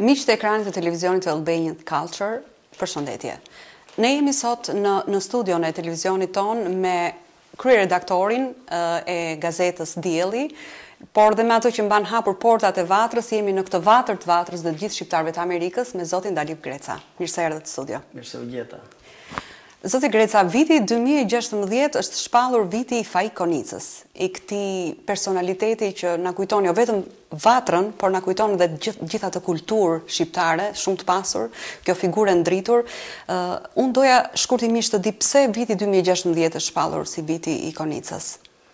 Miqtë e ekranit të televizionit të Albanian Culture, përshëndetje. Ne jemi sot në studion e televizionit ton me kryeredaktorin e gazetës Dielli, por dhe me ato që mban hapur portat e Vatrës, jemi në këtë vatër të Vatrës dhe të gjithë shqiptarëve të Amerikës me zotin Dalip Greca. Mirë se erdhët në studio. Mirë se u gjeta. Zoti Greca, viti 2016 është shpallur viti i Fajkonicës, i këtij personaliteti që na kujton jo vetëm Vatrën, por na kujton edhe gjitha të kulturë shqiptare, shumë të pasur, kjo figurë e ndritur. Unë doja shkurtimisht të di pse viti 2016 është shpallur si viti i Konicës.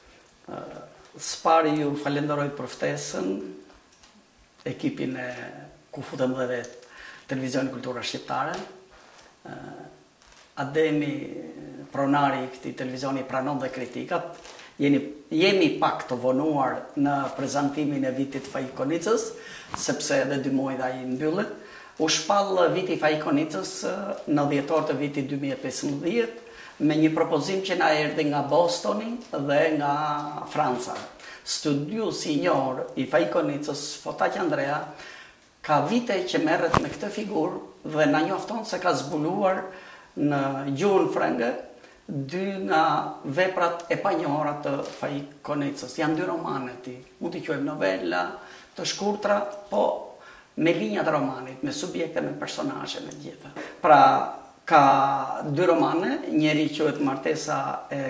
Spari ju falenderoj për ftesën, ekipin e ku futem dhe vetë Televizioni Kultura Shqiptare. Ademi, pronari i këtij televizioni, pranon dhe kritikat. Jemi pak të vonuar në prezantimin e vitit Fajkonicës, sepse edhe 2 muaj dhe ai mbyllet. U shpall viti Fajkonicës në dhjetor të vitit 2015 me një propozim që na erdhi nga Bostoni dhe nga Franca. Studiusi i njohur i Fajkonicës, Fotaq Andrea, ka vite që merret me këtë figurë dhe na njofton se ka zbuluar në gjuhën frënge 2 nga veprat e panjohura të Fajkonicës. Janë 2 romane ti, mund t'i quajmë novela të shkurtra, po me linjat e romanit, me subjekte, me personazhe, me gjitha. Pra, ka 2 romane, njëri quhet Martesa e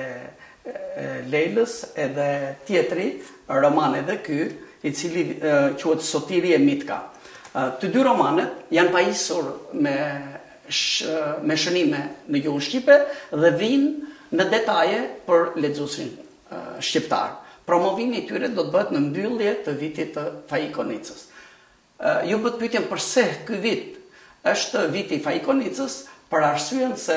Lejlës, edhe tjetri, roman edhe ky, i cili quhet Sotiri e Mitka. Të 2 romanet janë pajisur me shënime në gjuhën shqipe dhe vinë në detaje për lexuesin shqiptar. Promovimi i tyre do të bëhet në mbyllje të vitit të Fajkonicës. Ju bëhet pyetjen pse ky vit është viti i Fajkonicës, për arsyeën se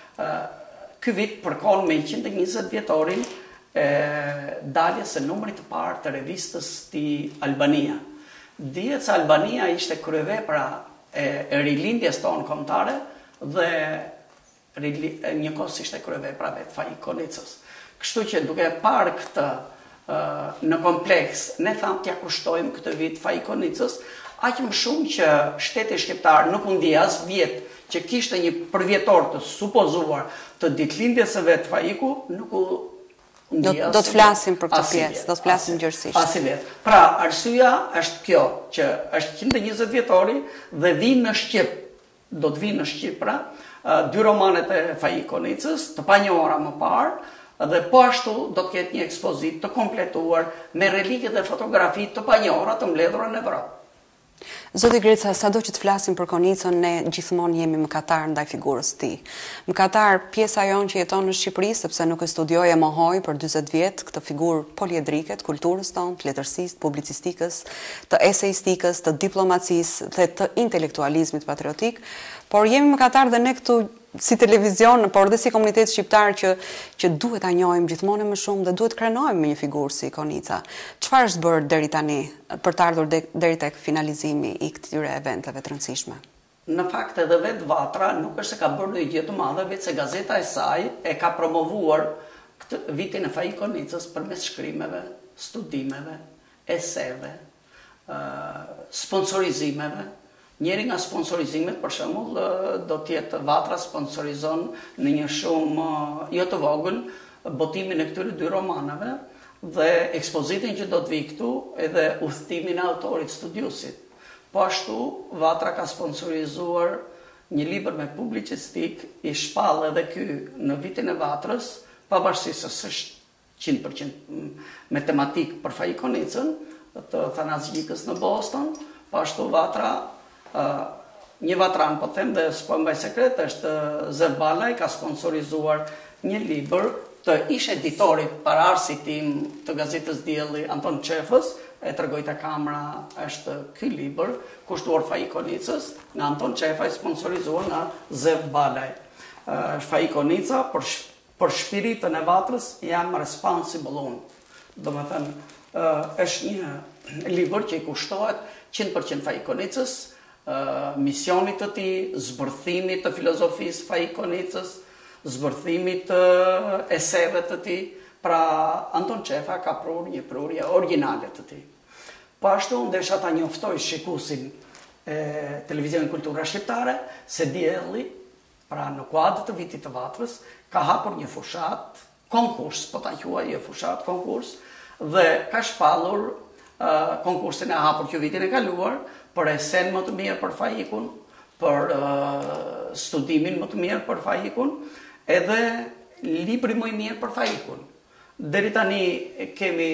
ky vit përkon me 120 vjetorin e daljes së numrit të parë të revistës ti Albania. Dihet se Albania ishte kryevepra e rilindjes tonë kombëtare dhe njëkohësisht ishte kryevepra vetë Fajkonicës. Kështu që duke parë këtë në kompleks, ne thamë t'ja kushtojmë këtë vit Fajkonicës, aq më shumë që shteti shqiptar nuk u ndjej as vjet që kishte një përvjetor të supozuar të ditëlindjes së vet Fajku, nuk u do të flasim për këtë pjesë, do të flasim gjërësisht. Asivet. Pra, arsyeja është kjo, që është 120 vjetori dhe vinë në Shqip, do të vinë në Shqip, pra, 2 romanet e Fajkonicës, të panjohura më parë, dhe po ashtu do të ketë një ekspozit të kompletuar me relike dhe fotografi të panjohura të mbledhura në Evropë. Zoti Greca, sado që të flasim për Konicën, ne gjithmonë jemi mëkatar ndaj figurës së tij. Mëkatar pjesa jonë që jeton në Shqipëri, sepse nuk e studioi e mohoi për 40 vjet këtë figurë poliedrike të kulturës tonë, të letërsisë, të publicistikës, të eseistikës, të diplomacisë dhe të intelektualizmit patriotik, por jemi mëkatar dhe ne këtu si televizion, por dhe si komunitet shqiptar që duhet ta njohim gjithmonë më shumë dhe duhet krenohemi me një figurë si Konica. Çfarë është bërë deri tani për të ardhur deri tek finalizimi i këtyre eventeve të rëndësishme? Në fakt edhe vetë Vatra nuk është se ka bërë ndonjë gjë të madhe, vetë se gazeta e saj e ka promovuar këtë vitin e Fajkonicës përmes shkrimeve, studimeve, eseve, sponsorizimeve. Njëri nga sponsorizimet, për shembull, do të jetë Vatra sponsorizon në një shumë jo të vogël botimin e këtyre 2 romaneve dhe ekspozitin që do të vi këtu edhe udhëtimin e autorit studiusit. Po ashtu, Vatra ka sponsorizuar një libër me publicistik, i shpall edhe ky në vitin e Vatrës, pavarësisht se është 100% me tematik për Fajkonicën, të Thanazikës në Boston. Po ashtu Vatra, një vatran, po them dhe s'po mbaj sekret, është Zef Balaj, ka sponsorizuar një libër të ish editorit pararësit tim të gazetës Dielli, Anton Qefës, e tregojta kamera, është ky libër, kushtuar Fajkonicës, nga Anton Qefa, i sponsorizuar nga Zef Balaj. Fajkonica, për shpiritën e Vatrës, jam responsible unë. Do me thënë, është një libër që i kushtohet 100% Fajkonicës, misionit të tij, zbërthimit të filozofisë Fajkonicës, zbërthimit të eseve të tij. Pra, Anton Qefa ka prur një prurje originale të tij. Po ashtu ndesha ta njoftoj shikuesin Televizion Kultura Shqiptare, se dielli, pra në kuadër të vitit të Vatrës, ka hapur një fushat, konkurs, po ta quaj jo fushat, konkurs, dhe ka shpallur konkursin e hapur që vitin e kaluar, për esen më të mirë për Faikun, për studimin më të mirë për Faikun, edhe libri më i mirë për Faikun. Deri tani kemi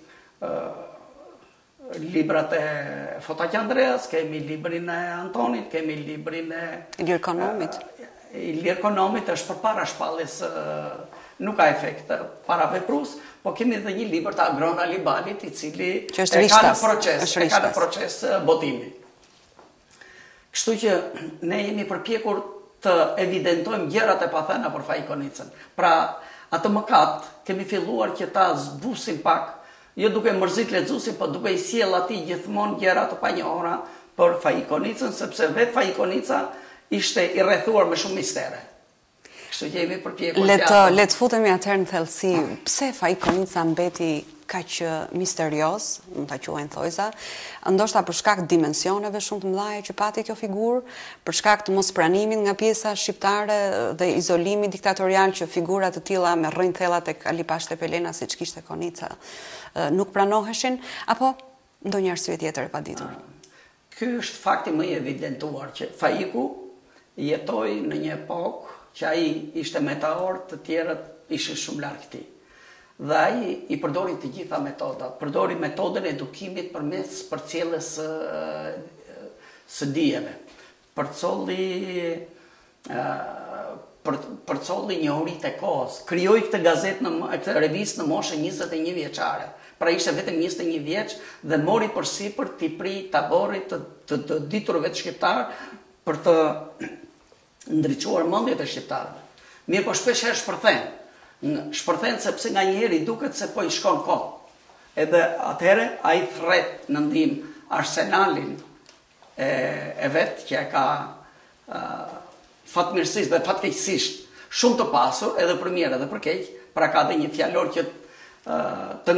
librat e Fotaq Andreas, kemi librin e Antonit, kemi librin e Ilirkonomit. Ilirkonomit është përpara shpalljes, nuk ka efekt para veprus, po kemi edhe një libër të Agrona Libalit, i cili e ka në proces botimi. Kështu që ne jemi përpjekur të evidentojmë gjërat e pathëna për Faikonicën. Pra, atë mëkat kemi filluar që ta zbusim pak, jo duke mërzit lexuesin, po duke i sjell atij gjithmonë gjëra të panjohura për Faikonicën, sepse vetë Faikonica ishte i rrethuar me shumë mistere. Kështu që jemi përpjekur. Le të futemi atëherë në thellësi. Pse Faikonica mbeti kaq misterios, mund ta quajnë thojza, ndoshta për shkak të dimensioneve shumë të mëdha që pati kjo figurë, për shkak të mospranimit nga pjesa shqiptare dhe izolimit diktatorial që figura të tilla me rrënjë thella tek Ali Pasha Pelena, siç kishte Konica, nuk pranoheshin, apo ndonjë arsye tjetër e paditur? Ky është fakti më i evidentuar që Faiku jetoi në një epokë që ai ishte meteor, të tjerët ishin shumë larg këtij. Dhe ai i përdori të gjitha metodat, përdori metodën e edukimit përmes përcjelljes së dijeve. Përcolli njohuritë e kohës, krijoi këtë gazetë këtë revistë në moshë 21 vjeçare. Pra ishte vetëm 21 vjeç dhe mori përsipër t'i pri taborit të diturve të shqiptar për të ndriçuar mendjet e shqiptarëve. Mirë, po shpesh herë shpërthen sepse nga njëherë i duket se po i shkon kohë. Edhe atëherë ai thret në ndihmë arsenalin e vet që ka fatmirësisht dhe fatkeqësisht shumë të pasur, edhe për mirë edhe për keq, pra ka dhe një fjalor që të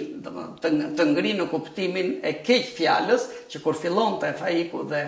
ngrin në kuptimin e keq fjalës, që kur fillonte Faiku dhe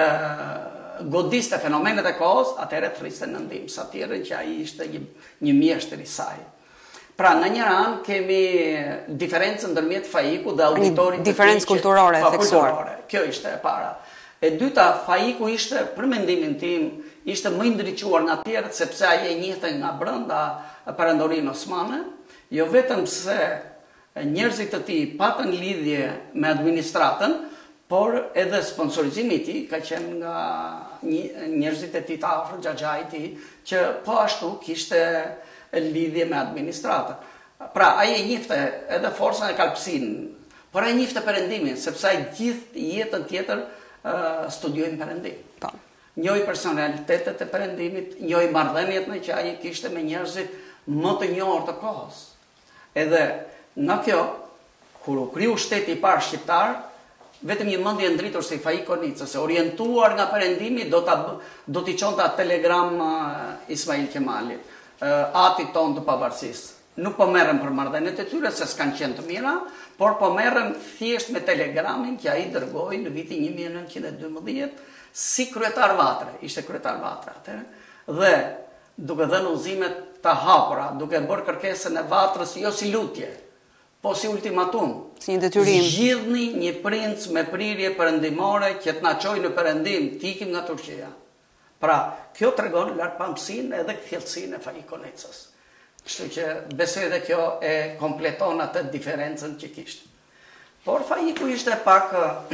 godiste fenomenet e kohës, atëherë thriste në ndihmë satirën që ai ishte një mjeshtër i saj. Pra, në një anë kemi diferencën ndërmjet Faiku dhe auditorit. Diferencë kulturore e theksuar. Kjo ishte e para. E dyta, Faiku ishte, për mendimin tim, ishte më i ndriçuar nga tjerët, sepse ai e njihte nga brenda perandorinë osmane, jo vetëm se njerëzit të tij patën lidhje me administratën, por edhe sponsorizimi i tij ka qenë nga njerëzit e tij të afër, xhaxhai i tij, që po ashtu kishte lidhje me administratën. Pra, ai e njihte edhe forcën e kalpsinë, por ai njihte perëndimin, sepse ai gjithë jetën tjetër studioi perëndim. Njoi personalitetet e perëndimit, njoi marrëdhëniet që ai kishte me njerëzit më të njohur të kohës. Edhe nga kjo, kur u kriu shteti i parë shqiptar, vetëm një mendje ndritur si Faikonicës, orientuar nga perëndimi, do t'i çonte atë telegram Ismail Kemalit, atit ton të pavarësisë. Nuk po merrem për marrëdhëniet e tyre se s'kan qenë të mira, por po merrem thjesht me telegramin që ai dërgoi në vitin 1912 si kryetar Vatre, ishte kryetar Vatre atëherë, dhe duke dhënë udhëzimet të hapura, duke bërë kërkesën e Vatrës jo si lutje, po si ultimatum. Si një detyrim. Zgjidhni një princ me prirje perëndimore që të na çojë në perëndim, të ikim nga Turqia. Pra, kjo tregon lartpamësinë edhe thellësinë e Faikonicës. Kështu që besoj edhe kjo e kompleton atë diferencën që kishte. Por Faiku ishte pak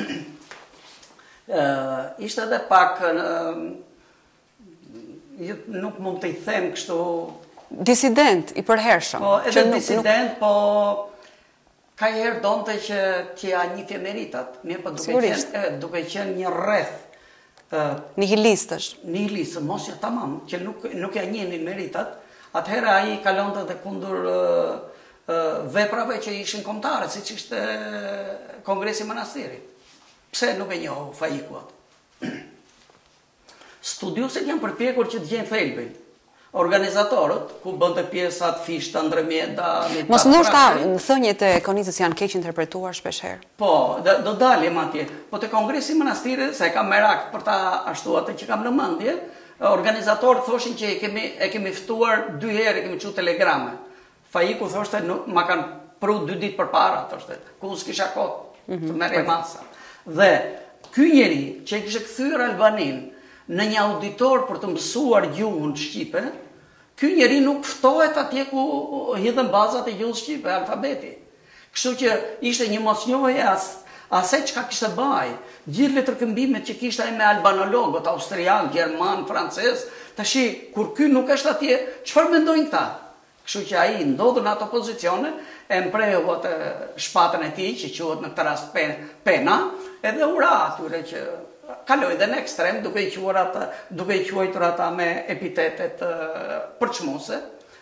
nuk mund të i them kështu disident i përhershëm. Po, edhe disident, po ka herë donte që t'ja njihte meritat, mirë po duke qenë një rreth nihilistësh. Nihilistës, mos ja tamam, që nuk ja njihnin meritat, atëherë ai kalonte edhe kundër veprave që ishin kombëtare, siç ishte Kongresi i Manastirit. Pse nuk e njohu Faiku atë? Studiuesit janë përpjekur që të gjejnë thelbin. organizatorët, ku bënte pjesat Fishta, Ndërmjeta, Mos ndoshta thënjet e Konicës janë keq interpretuar shpeshherë. Po, do dalim atje. Po te Kongresi i Manastirit, se kam merak për ta ashtu atë që kam në mendje, organizatorët thoshin që e kemi ftuar 2 herë, kemi çu telegrame. Faiku thoshte ma kanë pru 2 ditë përpara, thoshte, ku unë s'kisha kohë të merrej masa. Dhe ky njeri që kishte kthyer Albanin në një auditor për të mësuar gjuhën shqipe, ky njeri nuk ftohet atje ku hidhen bazat e gjuhës shqipe, alfabeti. Kështu që ishte një mosnjohje asaj çka kishte baj, gjithë letërkëmbimet që kishte ai me albanologët, austriak, gjerman, francez, tash kur ky nuk është atje, çfarë mendojnë këta? Kështu që ai ndodhur në ato pozicione, e mprehu atë shpatën e tij, që quhet në këtë rast pena, edhe ura atyre që kaloi dhe në ekstrem, duke i quajtur ata me epitetet përçmuese.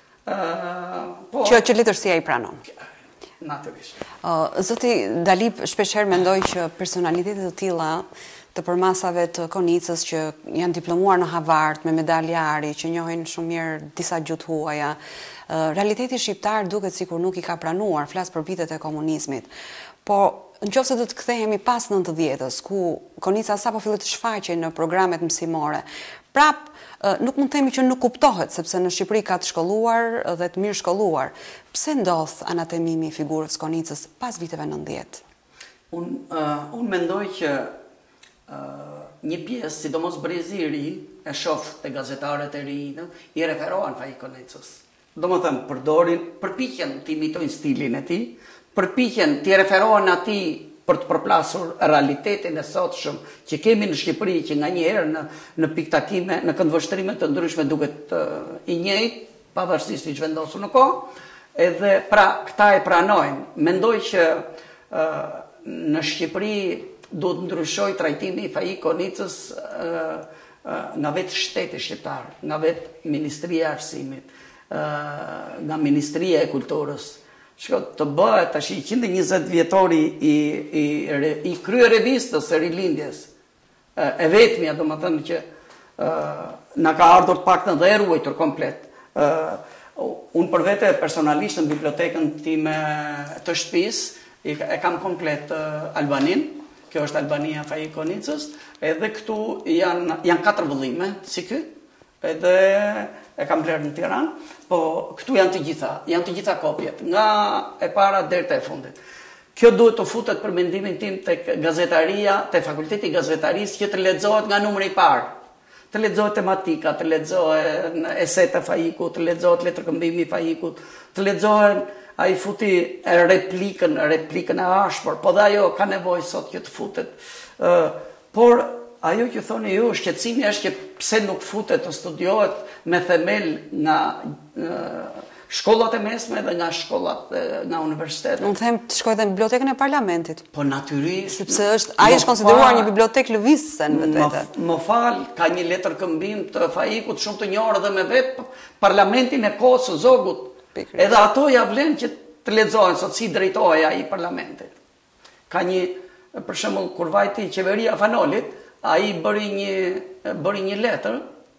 Që letërsia i pranon. Natyrisht. Zoti Dalip shpeshherë mendoj që personalitetet të tilla të përmasave të Konicës që janë diplomuar në Harvard me medaljari, që njohin shumë mirë disa gjuhë huaja, realiteti shqiptar duket sikur nuk i ka pranuar, flas për vitet e komunizmit. Po nëse do të kthehemi pas 90-s, ku Konica sapo filloi të shfaqej në programet mësimore, prap nuk mund të themi që nuk kuptohet, sepse në Shqipëri ka të shkolluar dhe të mirë shkolluar. Pse ndodh anatemimi i figurës Konicës pas viteve 90? Unë mendoj që një pjesë, sidomos brezi i ri, e shoh te gazetarët e rinj, i referohen Faik Konicës. Domethënë, përpiqen të imitojnë stilin e tij, përpiqen të referohen atij për të përplasur realitetin e sotshëm që kemi në Shqipëri, që nganjëherë në piktakime, në këndvështrime të ndryshme duket i njëjtë, pavarësisht i ç'vendosur në kohë, edhe pra këta e pranojnë. Mendoj që në Shqipëri duhet ndryshoj trajtimi i Faik Konicës nga vetë shteti shqiptar, nga vetë Ministria e Arsimit, nga Ministria e Kulturës. Të bëhet tash 120 vjetori i krye revistës së rilindjes, e vetmja, domethënë që na ka ardhur të paktën dhe e ruajtur komplet. Unë për vete personalisht në bibliotekën time të shtëpisë e kam komplet Albanin, kjo është Albania Faik Konicës, edhe këtu janë 4 vëllime, si ky, edhe e kam blerë në Tiranë, po këtu janë të gjitha kopjet, nga e para deri te e fundit. Kjo duhet të futet për mendimin tim tek gazetaria, te fakulteti i gazetarisë, që të lexohet nga numri i parë. Të lexohet tematika, të lexohet eset e Faikut, të lexohet letërkëmbimi i Faikut, të lexohen ai futi replikën e ashpër, po dhe ajo ka nevojë sot që të futet. Por ajo që thoni ju, shqetësimi është që pse nuk futet të studiohet me themel nga shkollat e mesme dhe nga shkollat nga universitetet. Unë them të shkoj dhe në bibliotekën e parlamentit. Po natyrisht. Sepse ai është konsideruar një bibliotekë lëvizëse në vetë. Më fal, ka një letërkëmbim të Faikut shumë të njohur dhe me vetë parlamentin e kohës së Zogut. Edhe ato ja vlen që të lexohen sot si drejtoheja i parlamentit. Ka një, për shembull, kur vajti qeveria Fanolit, ai bëri një letër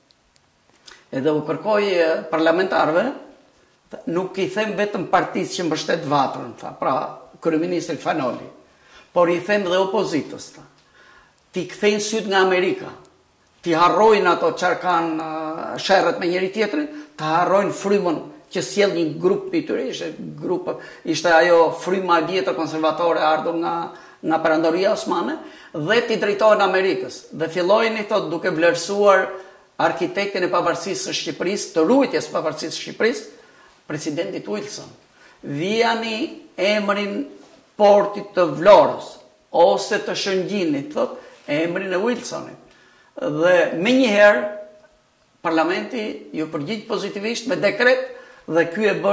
edhe u kërkoi parlamentarëve, nuk i them vetëm partisë që mbështet Vatrën, pra kryeministri Fanoli, por i them dhe opozitës, ti kthejnë syt nga Amerika, ti harrojnë ato çfarë kanë sherrët me njëri tjetrin, të harrojnë frymën që sjell një grup i tyre, ishte ajo fryma e vjetër konservatore ardhur nga perandoria osmane, dhe ti drejtohen Amerikës. Dhe fillojnë duke vlerësuar arkitektin e pavarësisë së Shqipërisë, të ruajtjes së pavarësisë së Shqipërisë, presidentit Wilson. Vijani emrin portit të Vlorës, ose të Shëngjinit, thot, emrin e Wilsonit. Dhe menjëherë, parlamenti ju përgjigj pozitivisht me dekret, dhe ky e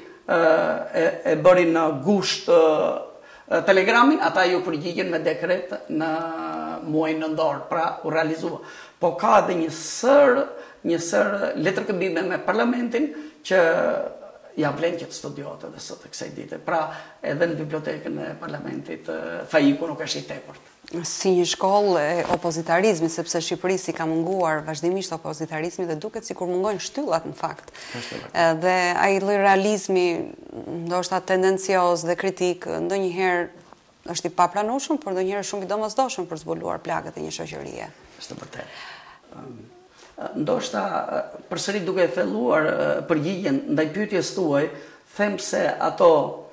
bëri në gusht telegramin, ata ju përgjigjen me dekret në muajin nëntor, pra u realizua. Po ka edhe një sër letërkëmbime me parlamentin që ja vlen që të studiohet edhe sot e kësaj dite. Pra, edhe në bibliotekën e parlamentit, Faiku nuk është i tepërt. Si një shkollë e opozitarizmi, sepse Shqipërisë i ka munguar vazhdimisht opozitarizmi dhe duket sikur mungojnë shtyllat në fakt. Dhe ai lloj realizmi, ndoshta tendencioz dhe kritik, ndonjëherë është i papranueshëm, por ndonjëherë shumë i domosdoshëm për zbuluar plagët e një shoqërie. Është vërtet. Ndoshta përsëri duke thelluar përgjigjen ndaj pyetjes tuaj, them se ato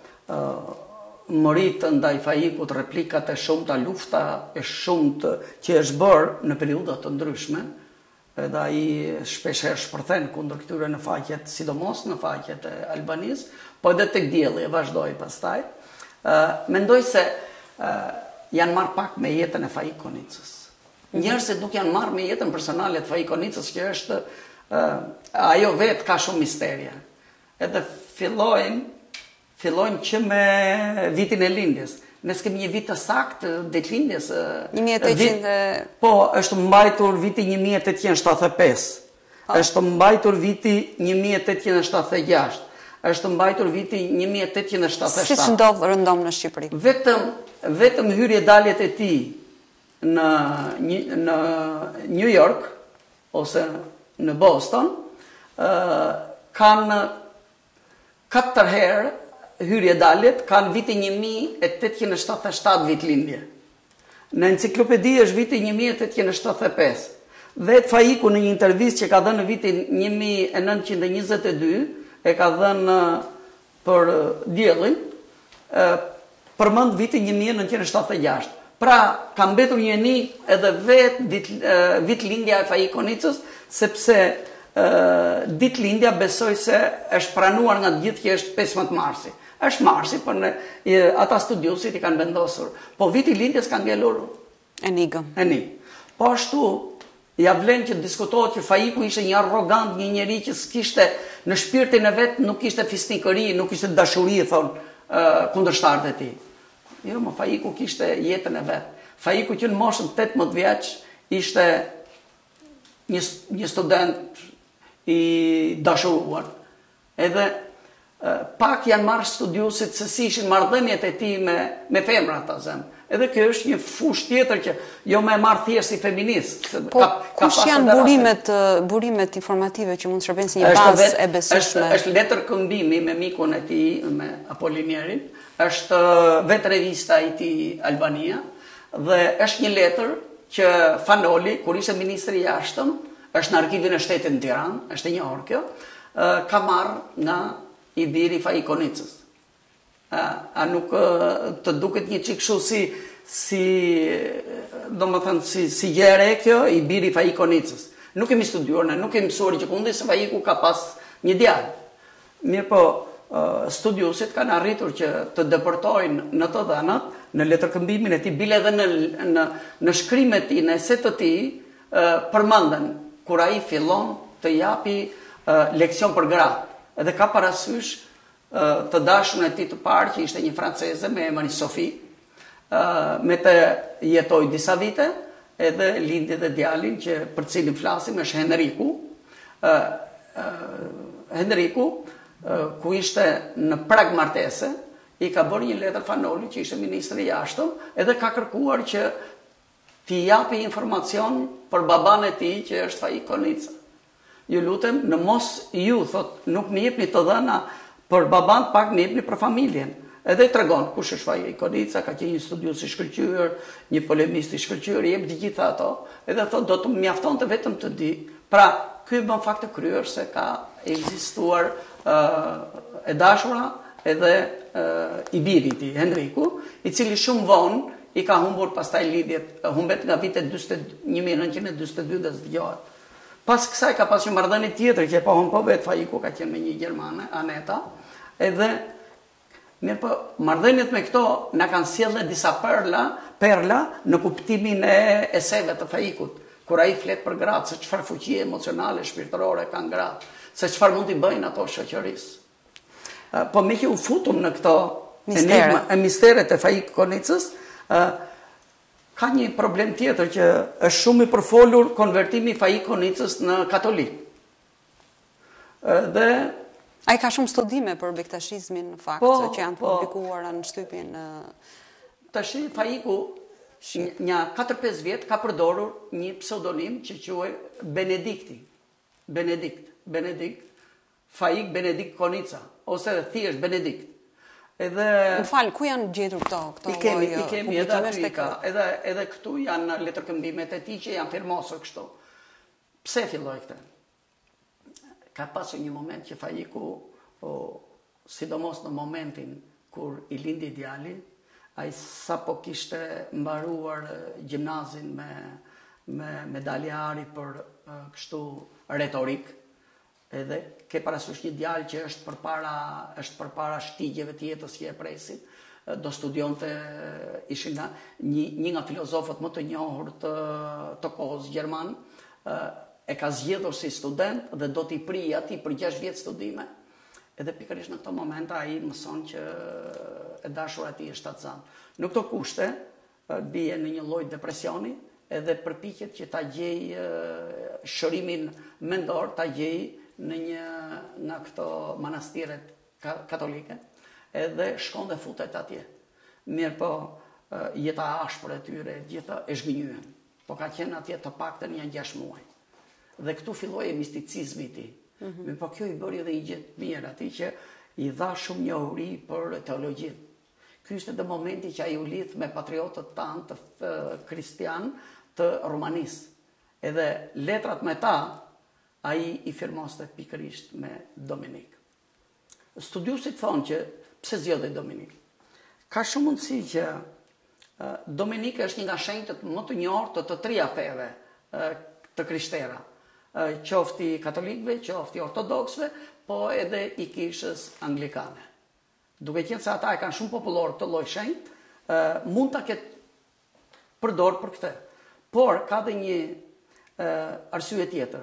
mërit ndaj Faikut, replikat e shumta, lufta e shumtë që është bërë në periudha të ndryshme, edhe ai shpeshherë shpërthen kundër këtyre në faqet, sidomos në faqet e Albanisë, po edhe tek dielli e vazhdoi pastaj. Mendoj se janë marrë pak me jetën e Faik Konicës. Njerëzit nuk janë marrë me jetën personale të Faik Konicës, që është ajo vetë ka shumë misterje. Edhe fillojnë që me vitin e lindjes. Ne s'kemi një vit të saktë ditëlindjes. 1800. Po, është mbajtur viti 1875. Është mbajtur viti 1876. Është mbajtur viti 1877. Siç ndodh rëndom në Shqipëri. Vetëm hyrje daljet e tij në New York ose në Boston kanë 4 herë hyrje daljet, kanë viti 1877 vit lindje. Në enciklopedi është viti 1875. Vetë Faiku në një intervistë që ka dhënë në vitin 1922 e ka dhënë për diellin, përmend vitin 1976. Pra, ka mbetur një enigmë edhe vetë vitlindja e Faik Konicës, sepse ditlindja besoj se është pranuar nga të gjithë që është 15 marsi. Është marsi, por ata studiuesit i kanë vendosur. Po viti lindjes ka ngelur enigmë. Po ashtu, ja vlen që diskutohet që Faiku ishte një arrogant, një njeri që s'kishte në shpirtin e vet, nuk kishte fisnikëri, nuk kishte dashuri, thonë kundërshtarët e tij. Jo, më Faiku kishte jetën e vet. Faiku që në moshën 18 vjeç ishte një student i dashuruar. Edhe pak janë marrë studiuesit se si ishin marrëdhëniet e tij me femra, ta them. Edhe kjo është një fush tjetër që jo më e marr thjesht si feminist. Po, kush janë burimet informative që mund të shërbejnë si një bazë e besueshme? Është letër këmbimi me mikun e tij, me Apolinierin, është vetë revista i tij Albania, dhe është një letër që Fanoli, kur ishte ministri i jashtëm, është në arkivin e shtetit në Tiranë, është e njohur kjo, ka marrë nga i biri Faik Konicës. A nuk të duket një çik kështu si gjere kjo, i biri Faik Konicës. Nuk kemi studiuar, nuk kemi mësuar që kundi se Faiku ka pas një djalë. Mirë po, studiuesit kanë arritur që të deportojnë në të dhënat, në letërkëmbimin e tij, bile edhe në shkrimet e tij, në eset të tij, përmenden kur ai fillon të japi leksion për gratë. Edhe ka parasysh të dashurën e tij të parë, që ishte një franceze me emrin Sophie, me të jetoi disa vite, edhe lindi dhe djalin që për cilin flasim është Henriku. Henriku, ku ishte në prag martese, i ka bërë një letër Fanoli, që ishte ministri i jashtëm, edhe ka kërkuar që t'i japi informacion për baban e tij, që është Faik Konica. Ju lutem, në mos ju, thot, nuk më jepni të dhëna për baban, pak më jepni për familjen. Edhe i tregon kush është Faik Konica, ka qenë një studiues i shkëlqyer, një polemist i shkëlqyer, jep të gjitha ato. Edhe thot, do të mjaftonte vetëm të di. Pra, ky bën fakt të kryer se ka ekzistuar e dashura edhe i biri i tij, Henriku, i cili shumë vonë i ka humbur pastaj lidhjet, humbet nga vitet 1942 dhe zgjohet. Pas kësaj ka pas një marrëdhënie tjetër që po vetë Faiku ka qenë me një gjermane, Aneta, edhe mirë po, marrëdhëniet me këto na kanë sjellë disa perla në kuptimin e eseve të Faikut, kur ai flet për gratë, se çfarë fuqi emocionale, shpirtërore kanë gratë, se çfarë mund t'i bëjnë ato shoqërisë. Po me që u futum në këto misteret e Faik Konicës, ka një problem tjetër që është shumë i përfolur, konvertimi i Faik Konicës në katolik. Dhe Ai ka shumë studime për bektashizmin në fakt, që janë të publikuara në shtypin. Tash Faiku një 4-5 vjet ka përdorur një pseudonim që quhet Benedikti. Benedikt Faik Benedikt Konica ose thjesht Benedikt. Edhe më fal, ku janë gjetur këto? I kemi edhe aty ka. Edhe këtu janë letërkëmbimet e tij që janë firmosur kështu. Pse filloi këtë? Ka pasur një moment që Faiku, sidomos në momentin kur i lindi djali, ai sapo kishte mbaruar gjimnazin me medalje për kështu retorik, edhe ke parasysh një djalë që është përpara shtigjeve të jetës që e presin, do studionte, ishin një nga filozofët më të njohur të kohës gjerman, e ka zgjedhur si student dhe do t'i prij atij për 6 vjet studime. Edhe pikërisht në këto momente ai mëson që e dashura e tij është shtatzan. Në këto kushte bie në një lloj depresioni edhe përpiqet që ta gjej shërimin mendor, ta gjej në një nga këto manastiret katolike, edhe shkon dhe futet atje. Mirë po, jeta ashpër e tyre, gjitha e zhgënjyen. Po ka qenë atje të paktën janë 6 muaj. Dhe këtu filloi misticizmi i tij. Po kjo i bëri edhe një gjë të mirë atij që i dha shumë njohuri për teologjinë. Ky ishte dhe momenti që ai u lidh me patriotët tanë të kristian të Romanisë. Edhe letrat me ta ai i firmoste pikërisht me Dominik. Studiusit thonë që pse zgjodhi Dominik. Ka shumë mundësi që Dominik është një nga shenjtët më të njohur të 3 feve të krishterë. Qofti katolikëve, qofti ortodoksëve, po edhe i kishës anglikane. Duke qenë se ata e kanë shumë popullor të lloj shenjt, mund ta ketë përdor për këtë. Por ka dhe një arsye tjetër.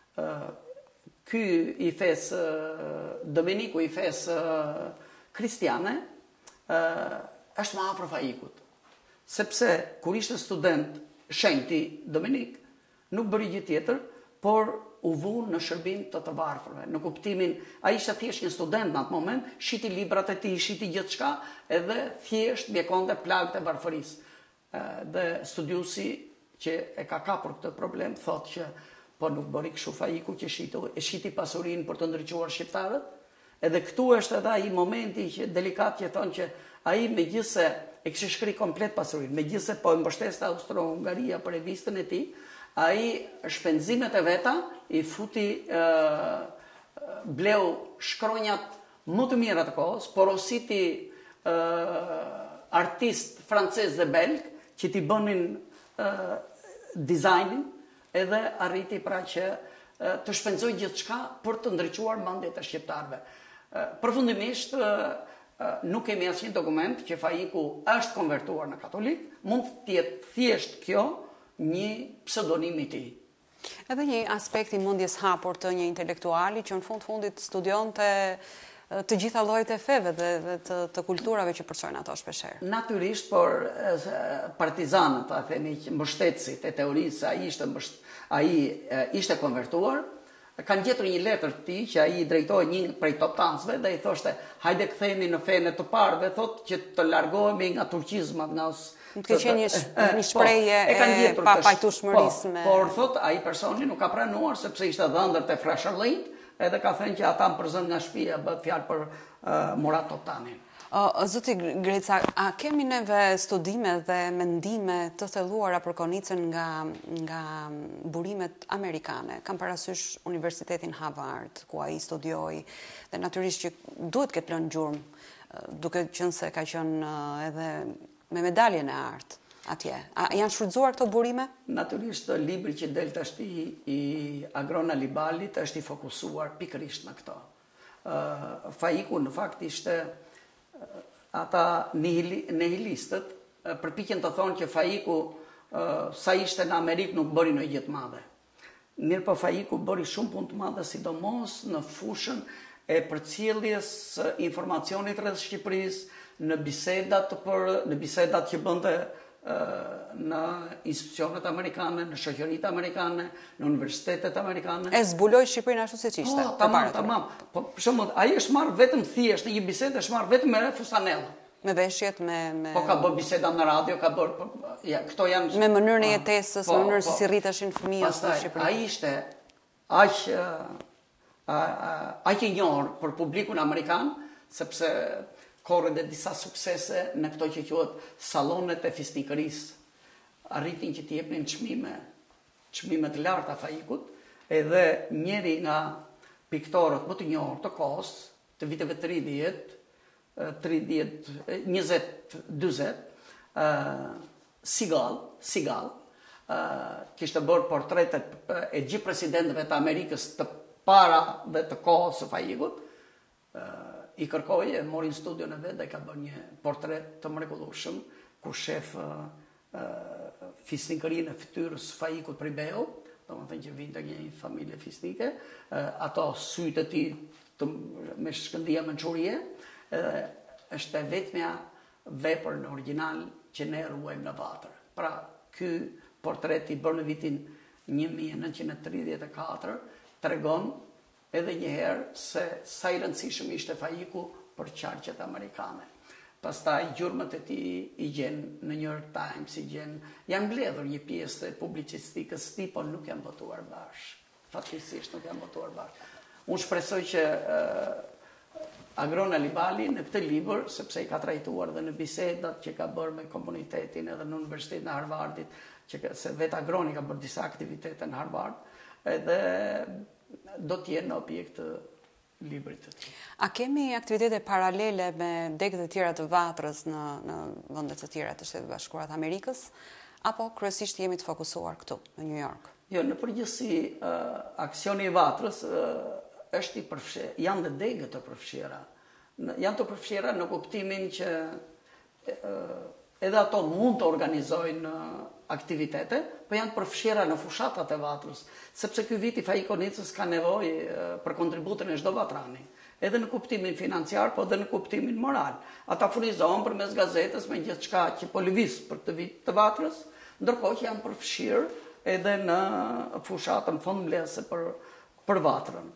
Ky i fes Dominiku i fes kristiane është më afër Faikut. Sepse kur ishte student shenjti Dominik, nuk bëri gjë tjetër, por u vu në shërbim të varfërve. Në kuptimin, ai ishte thjesht një student në atë moment, shiti librat e tij, shiti gjithçka, edhe thjesht mjekonte plagët e varfërisë. Dhe studiusi që e ka kapur këtë problem thotë që po nuk bëri kështu Faiku që shiti pasurinë për të ndriçuar shqiptarët. Edhe këtu është edhe ai momenti që delikat që thonë që ai megjithse e kishte shkri komplet pasurinë, megjithse po e mbështeste Austro-Hungaria për revistën e tij, ai shpenzimet e veta i futi bleu shkronjat më të mira të kohës, porositi artist francez dhe belg që t'i bënin dizajnin, edhe arriti pra që të shpenzoj gjithçka për të ndriçuar mendjet e shqiptarëve. Përfundimisht nuk kemi asnjë dokument që Faiku është konvertuar në katolik, mund të jetë thjesht kjo një pseudonim i tij. Edhe një aspekt i mendjes hapur të një intelektuali që në fundit studionte të gjitha llojet e feve dhe të kulturave që përcojnë ato shpeshherë. Natyrisht, por partizanët, a themi mbështetësit e teorisë, ai ishte konvertuar, kanë gjetur një letër të tij që ai i drejtoi një prej toptancëve dhe i thoshte hajde kthehemi në fenë të parë dhe thotë që të largohemi nga turqizmat, nga Të ke qenë një shprehje e papajtueshmërisë me. Por thot ai personi nuk ka pranuar sepse ishte dhëndër te frashëllëjt, edhe ka thënë që ata më përzën nga shtëpia, bëhet fjalë për Murat Toptanin. Zoti Greca, a kemi neve studime dhe mendime të thelluara për Konicën nga burimet amerikane? Kam parasysh Universitetin Harvard, ku ai studioi, dhe natyrisht që duhet këtë lënë gjurmë, duke qenë se ka qenë edhe me medaljen e artë atje. A janë shfrytzuar këto burime? Natyrisht, libri që del tash i Agrona Libalit është i fokusuar pikërisht në këto. Faiku në fakt ishte ata nihilistët përpiqen të thonë që Faiku sa ishte në Amerikë nuk bëri ndonjë gjë të madhe. Mirë po Faiku bëri shumë punë të madhe, sidomos në fushën e përcjelljes informacionit rreth Shqipërisë, në bisedat që bënte në institucionet amerikane, në shoqëritë amerikane, në universitetet amerikane. E zbuloi Shqipërinë ashtu siç ishte. Tamam. Po për shembull, ai është marrë vetëm thjesht në një bisedë, është marrë vetëm me fustanellë. Me veshjet, me... Po ka bërë biseda në radio, ka bërë... Ja, këto janë... Me mënyrën e jetesës, me mënyrën se si rritashin fëmijët në Shqipëri. Ai ishte aq i njohur për publikun amerikan, sepse korre dhe disa suksese në këto që quhet sallonet e fisnikërisë. Arritin që t'i jepnin çmime të larta Faikut, edhe njëri nga piktorët më të njohur të kohës, të viteve 30, 20-40, Seagal, kishte bërë portretet e gjithë presidentëve të Amerikës të para dhe të kohës së Faikut, i kërkoi e mori në studion e vet dhe ka bërë një portret të mrekullueshëm ku shef fisnikërinë e fytyrës Faikut Pribeu, domethënë që vinte nga një familje fisnike, ato sytë e tij me shkëndija mençurie, është e vetmja vepër në original që ne ruajmë në vatër. Pra, ky portret i bërë në vitin 1934 tregon edhe njëherë se sa i rëndësishëm ishte Faiku për qarqet amerikane. Pastaj gjurmët e tij i gjen në New York Times, janë mbledhur një pjesë të publicistikës të tij, por nuk janë botuar bashkë. Fatkeqësisht nuk janë botuar bashkë. Unë shpresoj që Agrona Libali në këtë libër, sepse i ka trajtuar dhe në bisedat që ka bërë me komunitetin edhe në Universitetin e Harvardit, se vetë Agroni ka bërë disa aktivitete në Harvard, edhe do t'jenë në objekt të librit të tij. A kemi aktivitete paralele me degët e tjera të Vatrës në vendet të tjera të Shtetit Bashkuar të Amerikës, apo kryesisht jemi të fokusuar këtu në New York? Jo, në përgjithësi aksioni i Vatrës është i përfshirë, janë dhe degët të përfshira. Janë të përfshira në kuptimin që edhe ato mund të organizojnë aktivitete, po janë përfshira në fushatat e Vatrës, sepse ky vit i Faikonicës ka nevojë për kontributin e çdo vatrani, edhe në kuptimin financiar, po edhe në kuptimin moral. Ata furnizohen përmes gazetës me gjithçka që po lëviz për këtë vit të Vatrës, ndërkohë që janë përfshirë edhe në fushatën fondmbledhëse për Vatrën.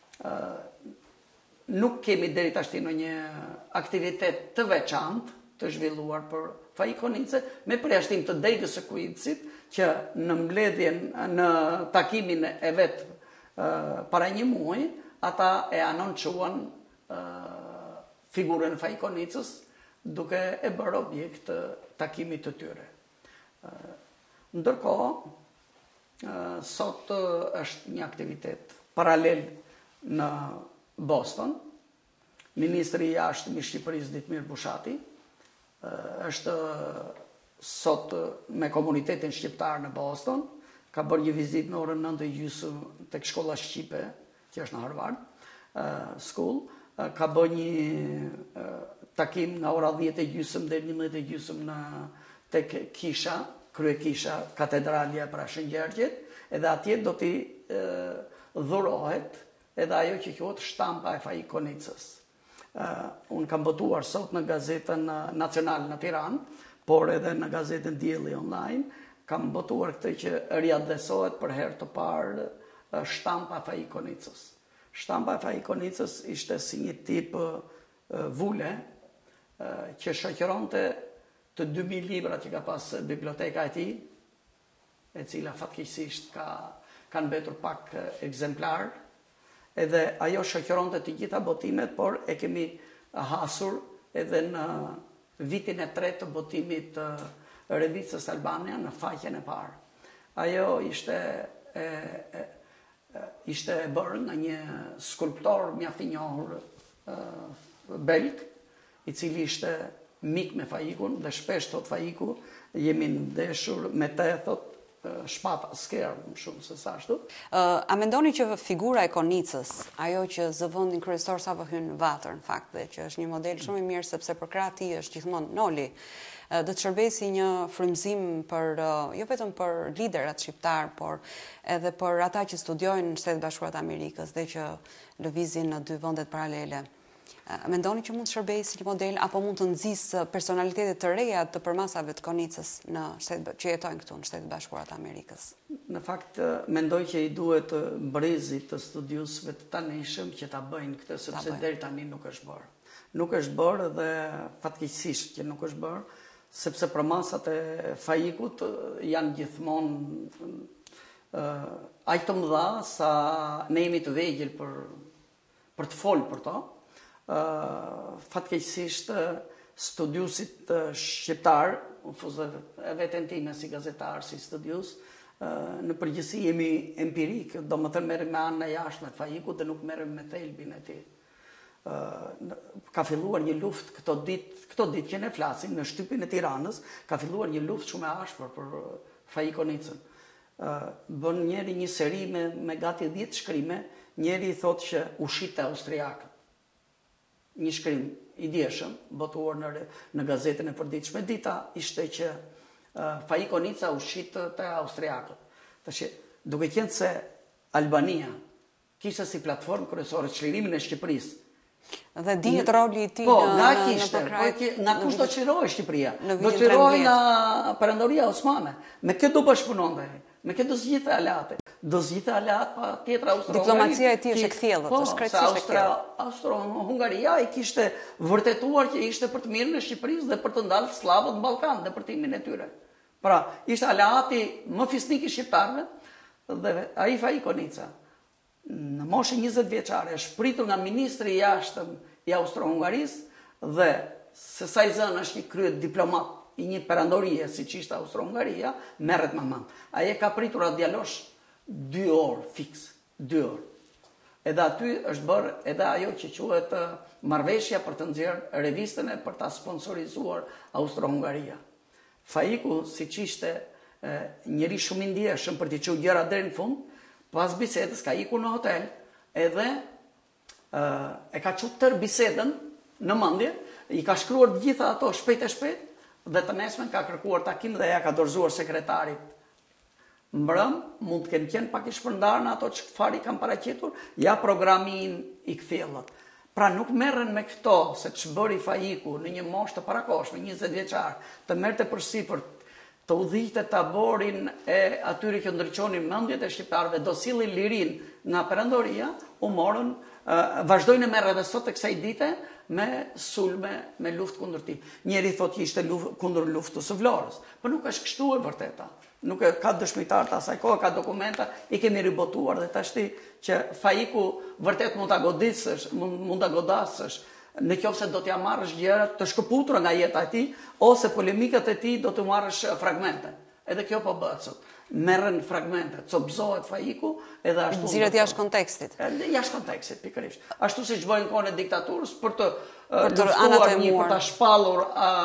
Nuk kemi deri tashti në një aktivitet të veçantë të zhvilluar për Faikonicë, me përjashtim të degës së Kuicit, që në mbledhjen, në takimin e vet para një muaji, ata e anoncuan figurën e Faikonicës, duke e bërë objekt të takimit të tyre. Ndërkohë, sot është një aktivitet paralel në Boston. Ministri i jashtëm i Shqipërisë Ditmir Bushati është sot me komunitetin shqiptar në Boston, ka bërë një vizitë në orën 9:30 tek shkolla shqipe, që është në Harvard School, ka bërë një takim nga ora 10:30 deri 11:30 tek kisha, kryekisha katedralja pra Shëngjergjit, edhe atje do t'i dhurohet edhe ajo që quhet shtampa e Faikonicës. Unë kam botuar sot në gazetën nacionale në Tiranë, por edhe në gazetën Dielli online, kam botuar këtë që riadresohet për herë të parë shtampa e Faikonicës. Shtampa e Faikonicës ishte si një tip vule që shoqëronte të 2000 libra që ka pas biblioteka e tij, e cila fatkeqësisht ka mbetur pak ekzemplar, edhe ajo shoqëronte të gjitha botimet, por e kemi hasur edhe në vitin e 3 të botimit të revistës Albania në faqen e parë. Ajo ishte e bërë nga një skulptor mjaft i njohur belg, i cili ishte mik me Faikun dhe shpesh thot Faiku, jemi ndeshur me të, thot shpata skerë më shumë se sa ashtu. A mendoni që figura e Konicës, ajo që zëvendin kryesor sa po hyn në Vatër në fakt, dhe që është një model shumë i mirë sepse për krah tij është gjithmonë Noli, do të shërbesi një frymëzim për jo vetëm për liderat shqiptar, por edhe për ata që studiojnë në Shtetet Bashkuara të Amerikës dhe që lëvizin në dy vendet paralele. Mendoni që mund të shërbejë si model apo mund të nxjisë personalitetet të reja të përmasave të konicës që jetojnë këtu në Shtetet Bashkuara të Amerikës? Në fakt, mendoj që i duhet brezit të studiusëve të tanishëm që ta bëjnë këtë, sepse deri tani nuk është bërë. Nuk është bërë dhe fatkeqësisht që nuk është bërë, sepse përmasat e Faikut janë gjithmonë aq të mëdha sa ne jemi të vegjël për të folë për to. Fatkeqësisht studiusit shqiptar, e veten time si gazetar, si studius, në përgjithësi jemi empirik, do më thënë merrem me anën e jashtme të Faikut dhe nuk merrem me thelbin e tij. Ka filluar një luftë këto ditë që ne flasim në shtypin e Tiranës, ka filluar një luftë shumë e ashpër për Faikonicën. Bën njëri një seri me gati 10 shkrime, njëri thotë që ushit e austriakët. Një shkrim i dieshëm, botuar në gazetën e përditshme, dita ishte që Faikonica ushit të austriakët. Tash, duke qenë se Albania kishte si platformë kryesore çlirimin e Shqipërisë. Dhe dihet roli i tij në pokraj. Nga kush do çlirohej Shqipëria? Do çlirohej nga Perandoria Osmane. Me kë do bashkëpunonte? Me kë do zgjidhte aleate? Do zgjidhte aleat pa tjetër Austro-Hungaria. Diplomacia e tij është e kthjellët, është krejtësisht e kthjellët. Austro-Hungaria i kishte vërtetuar që ishte për të mirën e Shqipërisë dhe për të ndalë slavët në Ballkan dhe për timin e tyre. Pra, ishte aleati më fisnik i shqiptarëve dhe ai Faikonica në moshë 20 vjeçare është pritur nga ministri i jashtëm i Austro-Hungarisë dhe se sa i zënë është një krye diplomat i një perandorie si që ishte Austro-Hungaria, merret me mend. Ai e ka pritur atë djalosh 2 orë fiks, 2 orë. Edhe aty është bërë edhe ajo që quhet marrëveshja për të nxjerrë revistën e për ta sponsorizuar Austro-Hungaria. Faiku, siç ishte njëri shumë i ndjeshëm për të çuar gjëra deri në fund, pas bisedës ka ikur në hotel, edhe e ka çuar tër bisedën në mendje, i ka shkruar të gjitha ato shpejt e shpejt, dhe të nesmen ka kërkuar takim dhe ja ka dorëzuar sekretarit. Mbrëm, mund të kenë qenë pak i shpërndarë në ato që fari kam paraqitur, ja programin i kthjellët. Pra nuk merren me këto, se që bëri Faiku në një moshë të parakoshme, 20 vjeçar, të merrte përsipër të udhihte taborin e atyre që ndërçonin mendjet e shqiptarëve, do sillin lirin nga Perandoria, u morën, vazhdojnë merr edhe sot të kësaj dite me sulme, me luftë kundër tij. Njëri thotë që ishte kundër luftës së Vlorës, por nuk është kështu e vërteta. Nuk ka dëshmitar të asaj kohë, ka dokumenta, i kemi ribotuar dhe tashti që Faiku vërtet mund ta godisësh, mund ta godasësh, në qoftë se do t'ja marrësh gjëra të shkëputura nga jeta e tij, ose polemikat e tij do të marrësh fragmente. Edhe kjo po bëhet sot. Merren fragmente, copëzohet Faiku, edhe ashtu. Nxirret jashtë kontekstit. Jashtë kontekstit, pikërisht. Ashtu siç bëjnë kohën e diktaturës për të luftuar për ta shpallur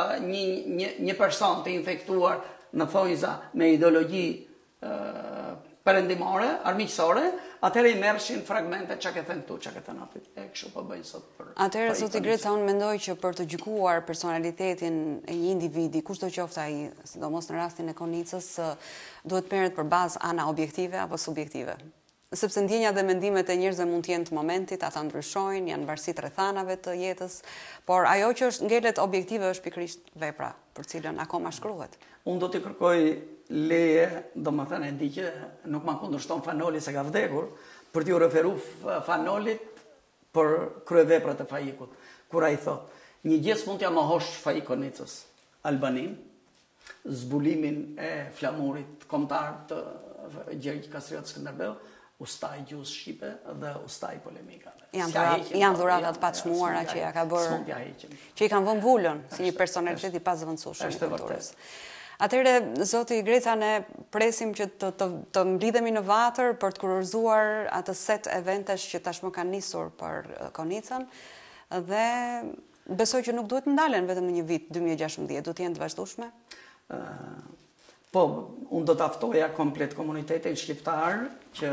një person të infektuar në thonjza me ideologji perëndimore, armiqësore, atëherë i merrshin fragmente çka ke thënë këtu, çka ke thënë aty. E kështu po bëjnë sot për. Atëherë zoti Greca, unë mendoj që për të gjykuar personalitetin e një individi, kushdo qoftë ai, sidomos në rastin e Konicës, duhet merret për bazë ana objektive apo subjektive. Sepse ndjenja dhe mendimet e njerëzve mund të jenë të momentit, ata ndryshojnë, janë varësi të rrethanave të jetës, por ajo që është ngelet objektive është pikërisht vepra për cilën akoma shkruhet. Unë do t'i kërkoj leje, domethënë e di që nuk ma kundërshton Fanoli se ka vdekur, për t'ju referu Fanolit për kryeveprat e Faikut. Kur ai thotë, një gjës mund t'ja mohosh Faikonicës, Albanin, zbulimin e flamurit kombëtar të Gjergj Kastriot Skënderbeu, ustaj gjus shqipe dhe ustaj polemikave. Janë dhuratat pa çmuara që ja ka bërë, që i kanë vënë vulën si një personalitet i pazëvendësueshëm i kulturës. Atëherë, zoti Greca, ne presim që të mblidhemi në vatër për të kurorzuar atë set eventesh që tashmë kanë nisur për Konicën dhe besoj që nuk duhet të ndalen vetëm në një vit 2016, duhet të jenë të vazhdueshme. Po, unë do të aftoja komplet komunitetin shqiptar që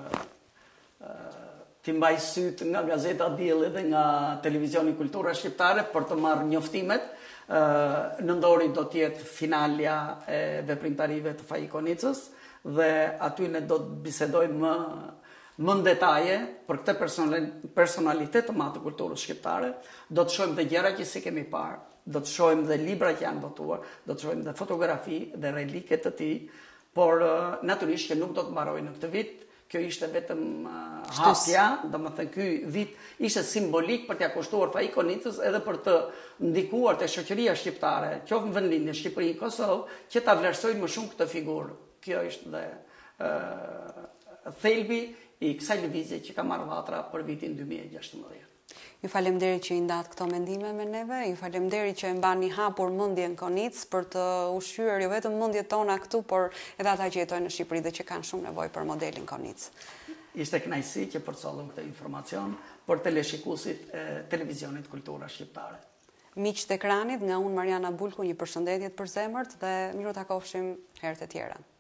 t'i mbaj syt nga Gazeta Dielli dhe nga Televizioni Kultura Shqiptare për të marrë njoftimet. Nëndori do t'jetë finalja e veprimtarive të Faikonicës dhe aty ne do të bisedojmë më në detaje për këtë personalitet të madh të kulturës shqiptare, do të shohim dhe gjëra që si kemi parë, do të shohim dhe libra që janë botuar, do të shohim dhe fotografi dhe relike të tij, por natyrisht që nuk do të mbarojë në këtë vit. Kjo ishte vetëm hapja, domethënë ky vit ishte simbolik për t'ia kushtuar fai Konicës edhe për të ndikuar te shoqëria shqiptare, qoftë në vendlindje Shqipëri, Kosovë, që ta vlerësojnë më shumë këtë figurë. Kjo është dhe thelbi i kësaj lëvizje që ka marrë vatra për vitin 2016. Ju falemnderit që i ndat këto mendime me neve, ju falemnderit që e mbani hapur mendjen Konicë për të ushqyer jo vetëm mendjet tona këtu, por edhe ata që jetojnë në Shqipëri dhe që kanë shumë nevojë për modelin Konicë. Ishte kënaqësi që përcollëm këtë informacion për teleshikuesit e televizionit Kultura Shqiptare. Miq të ekranit, nga unë Mariana Bulku, një përshëndetje të përzemërt dhe miru takofshim herët e tjera.